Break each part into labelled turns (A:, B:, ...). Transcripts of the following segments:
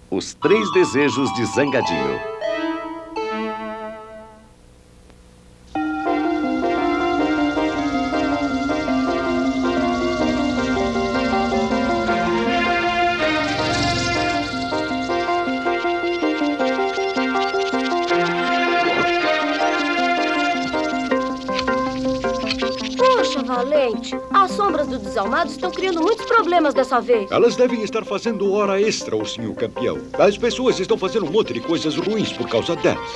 A: Os 3 desejos de Zangadinho.
B: Valente, as sombras do Desalmado estão criando muitos problemas dessa vez.
C: Elas devem estar fazendo hora extra, ursinho campeão. As pessoas estão fazendo um monte de coisas ruins por causa delas.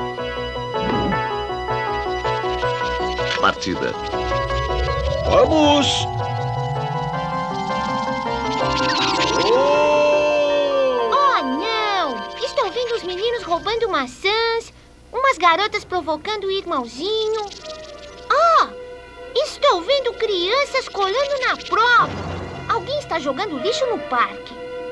A: Partida.
C: Vamos!
D: Oh, não! Estou vendo os meninos roubando maçãs, umas garotas provocando o irmãozinho. Estou vendo crianças colando na prova. Alguém está jogando lixo no parque.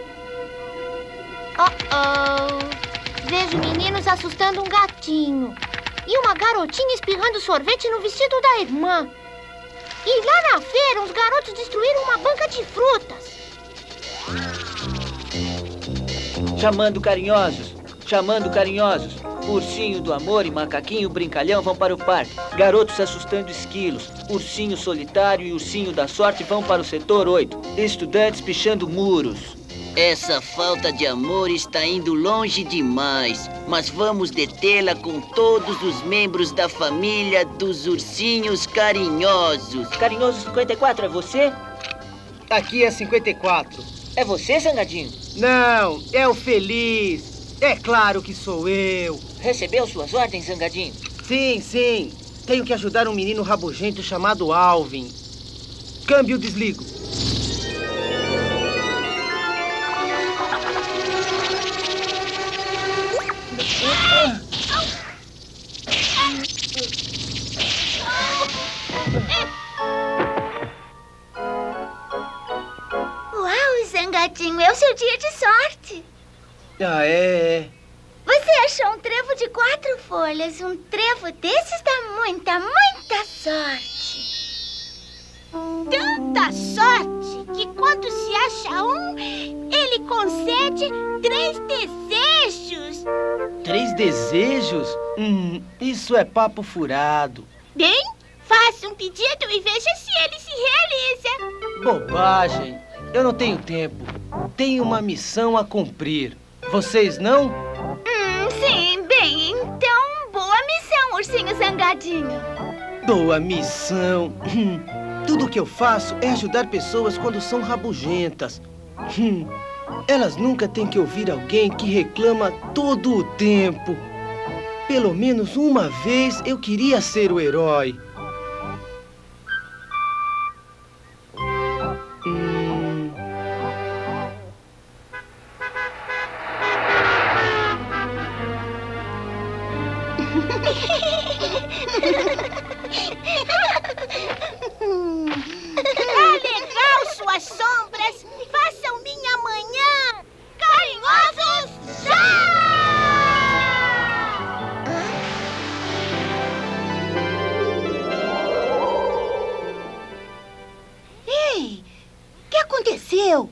D: Vejo meninos assustando um gatinho. E uma garotinha espirrando sorvete no vestido da irmã. E lá na feira, uns garotos destruíram uma banca de frutas.
E: Chamando carinhosos. Chamando carinhosos. Ursinho do Amor e Macaquinho Brincalhão vão para o parque. Garotos assustando esquilos. Ursinho Solitário e Ursinho da Sorte vão para o setor 8. Estudantes pichando muros.
F: Essa falta de amor está indo longe demais. Mas vamos detê-la com todos os membros da família dos Ursinhos Carinhosos.
E: Carinhoso 54, é você?
G: Aqui é 54.
E: É você, Zangadinho?
G: Não, é o Feliz. É claro que sou eu.
E: Recebeu suas ordens, Zangadinho?
G: Sim. Tenho que ajudar um menino rabugento chamado Alvin. Câmbio, desligo.
D: Uau, Zangadinho, é o seu dia de sorte.
G: Ah, é.
D: Você achou um trevo de 4 folhas. Um trevo desses dá muita sorte. Tanta sorte que quando se acha um, ele concede 3 desejos.
G: 3 desejos? Isso é papo furado.
D: Bem, faça um pedido e veja se ele se realiza.
G: Bobagem. Eu não tenho tempo. Tenho uma missão a cumprir. Vocês não?
D: Sim, bem, então boa missão, ursinho zangadinho.
G: Boa missão. Tudo o que eu faço é ajudar pessoas quando são rabugentas. Elas nunca têm que ouvir alguém que reclama todo o tempo. Pelo menos uma vez eu queria ser o herói.
D: Tá legal, suas sombras. Façam minha manhã. Carinhosos, já! Ei, o que aconteceu?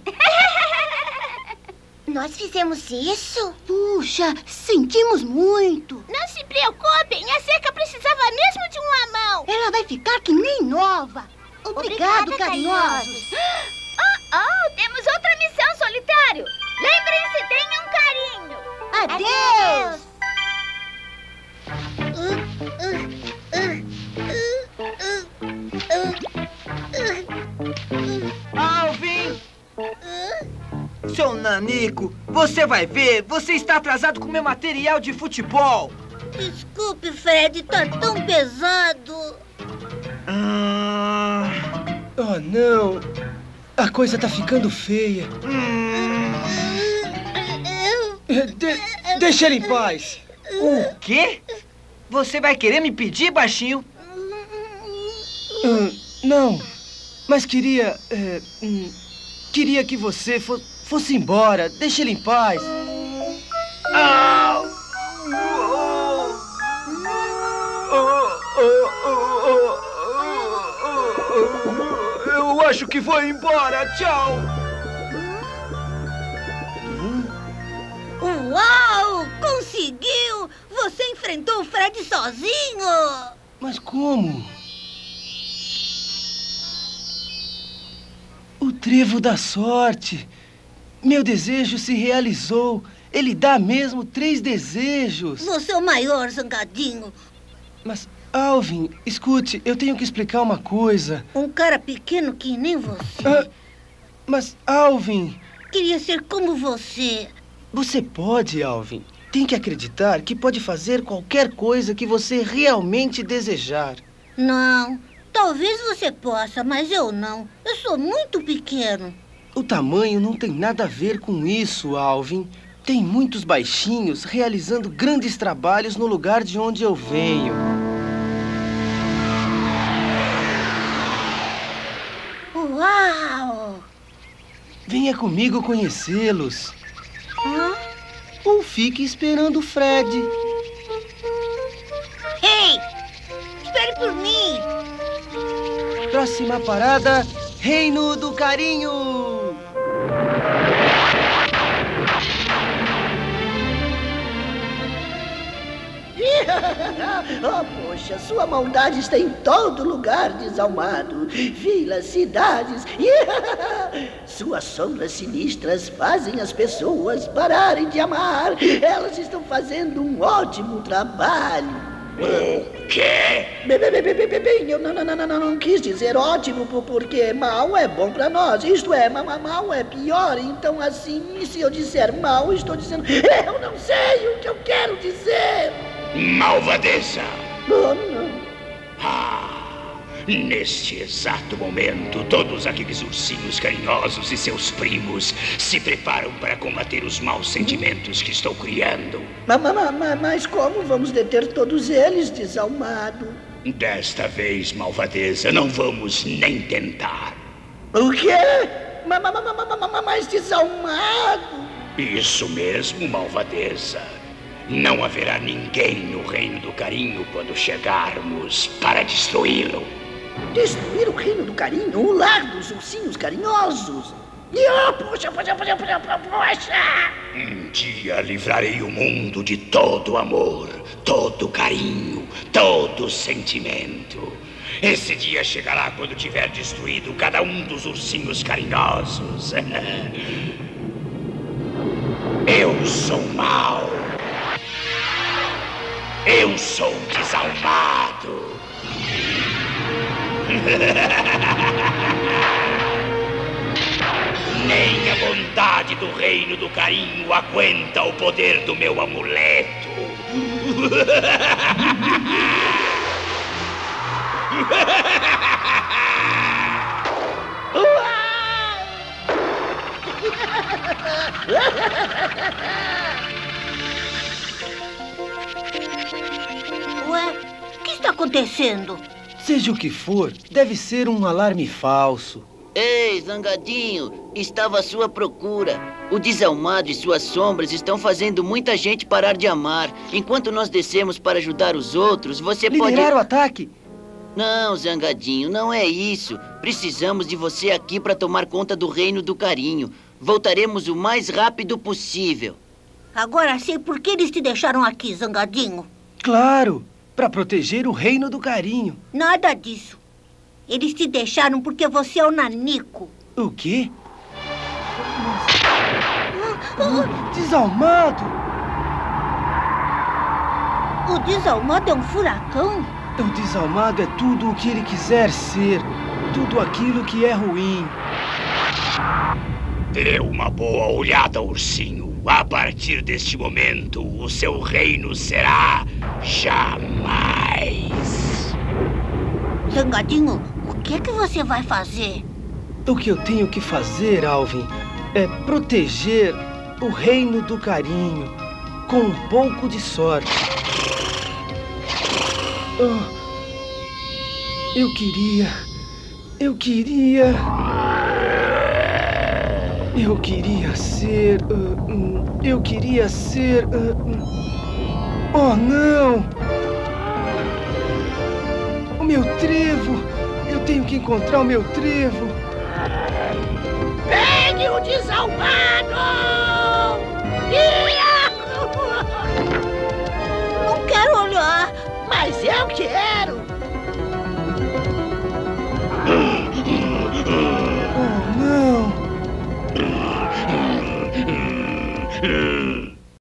D: Nós fizemos isso? Puxa, sentimos muito. Não se preocupem, a cerca precisava mesmo de uma mão. Ela vai ficar que nem nova. Obrigado, carinhosos. Temos outra missão, Solitário. Lembrem-se, tenham carinho. Adeus.
G: Alvin! Seu nanico, você vai ver, você está atrasado com meu material de futebol.
D: Desculpe, Fred, tá tão pesado.
G: Oh, não. A coisa tá ficando feia. Deixa ele em paz. O quê? Você vai querer me pedir, baixinho? Não, mas queria que você fosse embora. Deixa ele em paz. Eu acho que vou embora. Tchau.
D: Você enfrentou o Fred sozinho?
G: Mas como? O trevo da sorte. Meu desejo se realizou. Ele dá mesmo 3 desejos.
D: Você é o maior, Zangadinho.
G: Mas, Alvin, escute, eu tenho que explicar uma coisa.
D: Um cara pequeno que nem você.
G: Mas, Alvin...
D: Queria ser como você.
G: Você pode, Alvin. Tem que acreditar que pode fazer qualquer coisa que você realmente desejar.
D: Não, talvez você possa, mas eu não. Eu sou muito pequeno.
G: O tamanho não tem nada a ver com isso, Alvin. Tem muitos baixinhos realizando grandes trabalhos no lugar de onde eu venho.
D: Uau!
G: Venha comigo conhecê-los.
D: Hã?
G: Ou fique esperando o Fred.
D: Ei! Espere por mim!
G: Próxima parada, Reino do Carinho!
H: Oh, poxa, sua maldade está em todo lugar, desalmado. Vilas, cidades. Suas sombras sinistras fazem as pessoas pararem de amar. Elas estão fazendo um ótimo trabalho.
I: O quê?
H: Bem, eu não quis dizer ótimo, porque mal é bom pra nós. Isto é, mal é pior. Então, assim, se eu disser mal, estou dizendo... Eu não sei o que eu quero dizer.
I: Malvadeza!
H: Oh, não.
I: Neste exato momento, todos aqueles ursinhos carinhosos e seus primos se preparam para combater os maus sentimentos que estou criando.
H: Mas como vamos deter todos eles, desalmado?
I: Desta vez, malvadeza, não vamos nem tentar.
H: O quê? Mas desalmado?
I: Isso mesmo, malvadeza. Não haverá ninguém no Reino do Carinho quando chegarmos para destruí-lo.
H: Destruir o Reino do Carinho? O lar dos ursinhos carinhosos? Poxa!
I: Um dia livrarei o mundo de todo amor, todo carinho, todo sentimento. Esse dia chegará quando tiver destruído cada um dos ursinhos carinhosos. Eu sou mau. Eu sou desalmado. Nem a bondade do Reino do Carinho aguenta o poder do meu amuleto.
D: Ué, o que está acontecendo?
G: Seja o que for, deve ser um alarme falso.
F: Ei, Zangadinho, estava à sua procura. O desalmado e suas sombras estão fazendo muita gente parar de amar. Enquanto nós descemos para ajudar os outros, você pode...
G: Liderar o ataque?
F: Não, Zangadinho, não é isso. Precisamos de você aqui para tomar conta do Reino do Carinho. Voltaremos o mais rápido possível.
D: Agora sei por que eles te deixaram aqui, Zangadinho.
G: Claro, para proteger o Reino do Carinho.
D: Nada disso. Eles te deixaram porque você é o Nanico.
G: O quê? Desalmado!
D: O desalmado é um furacão?
G: O desalmado é tudo o que ele quiser ser. Tudo aquilo que é ruim.
I: Dê uma boa olhada, ursinho. A partir deste momento, o seu reino será jamais.
D: Zangadinho, o que é que você vai fazer?
G: O que eu tenho que fazer, Alvin, é proteger o Reino do Carinho com um pouco de sorte. Eu queria ser... Oh, não! O meu trevo! Eu tenho que encontrar o meu trevo!
H: Pegue o desalmado!
D: Não
H: quero!
G: Oh, não!